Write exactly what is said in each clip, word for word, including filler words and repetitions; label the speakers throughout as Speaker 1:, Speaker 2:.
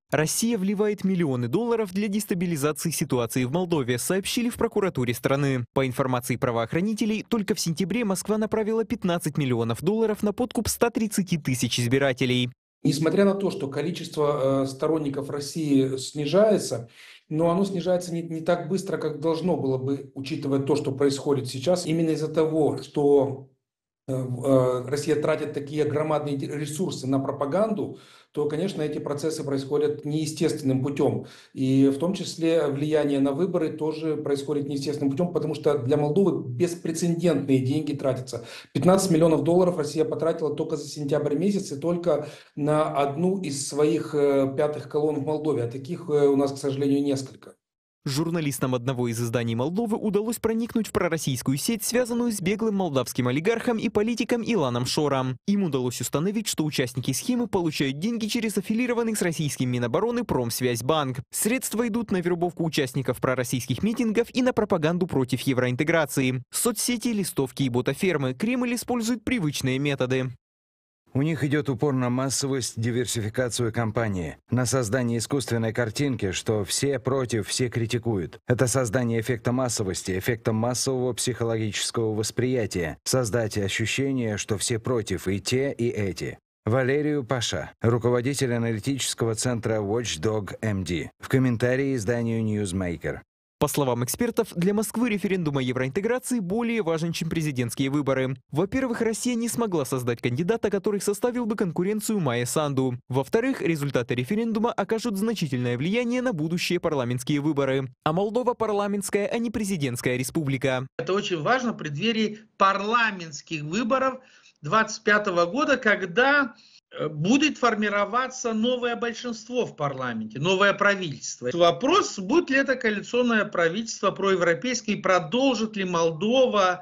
Speaker 1: Россия вливает миллионы долларов для дестабилизации ситуации в Молдове, сообщили в прокуратуре страны. По информации правоохранителей, только в сентябре Москва направила пятнадцать миллионов долларов на подкуп ста тридцати тысяч избирателей.
Speaker 2: Несмотря на то, что количество э, сторонников России снижается, но оно снижается не, не так быстро, как должно было бы, учитывая то, что происходит сейчас. Именно из-за того, что э, э, Россия тратит такие громадные ресурсы на пропаганду, то, конечно, эти процессы происходят неестественным путем. И в том числе влияние на выборы тоже происходит неестественным путем, потому что для Молдовы беспрецедентные деньги тратятся. пятнадцать миллионов долларов Россия потратила только за сентябрь месяц и только на одну из своих э, пятых колонн в Молдове. А таких э, у нас, к сожалению, несколько.
Speaker 1: Журналистам одного из изданий Молдовы удалось проникнуть в пророссийскую сеть, связанную с беглым молдавским олигархом и политиком Иланом Шором. Им удалось установить, что участники схемы получают деньги через аффилированный с российским Минобороны Промсвязьбанк. Средства идут на вербовку участников пророссийских митингов и на пропаганду против евроинтеграции. Соцсети, листовки и ботафермы. Кремль использует привычные методы.
Speaker 3: У них идет упор на массовость, диверсификацию кампании, на создание искусственной картинки, что все против, все критикуют. Это создание эффекта массовости, эффекта массового психологического восприятия, создать ощущение, что все против, и те, и эти. Валерию Паша, руководитель аналитического центра Watchdog эм ди, в комментарии изданию Newsmaker.
Speaker 1: По словам экспертов, для Москвы референдум о евроинтеграции более важен, чем президентские выборы. Во-первых, Россия не смогла создать кандидата, который составил бы конкуренцию Майе Санду. Во-вторых, результаты референдума окажут значительное влияние на будущие парламентские выборы. А Молдова парламентская, а не президентская республика.
Speaker 4: Это очень важно в преддверии парламентских выборов две тысячи двадцать пятого года, когда будет формироваться новое большинство в парламенте, новое правительство. Вопрос, будет ли это коалиционное правительство проевропейское, и продолжит ли Молдова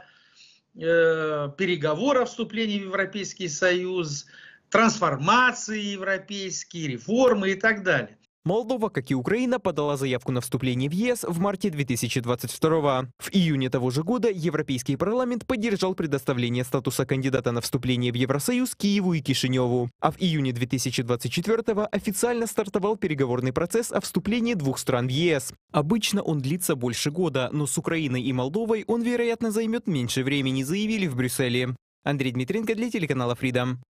Speaker 4: э, переговоры о вступлении в Европейский Союз, трансформации европейские, реформы и так далее.
Speaker 1: Молдова, как и Украина, подала заявку на вступление в ЕС в марте две тысячи двадцать второго. В июне того же года Европейский парламент поддержал предоставление статуса кандидата на вступление в Евросоюз Киеву и Кишиневу. А в июне две тысячи двадцать четвёртого официально стартовал переговорный процесс о вступлении двух стран в ЕС. Обычно он длится больше года, но с Украиной и Молдовой он, вероятно, займет меньше времени, заявили в Брюсселе. Андрей Дмитренко для телеканала Freedom.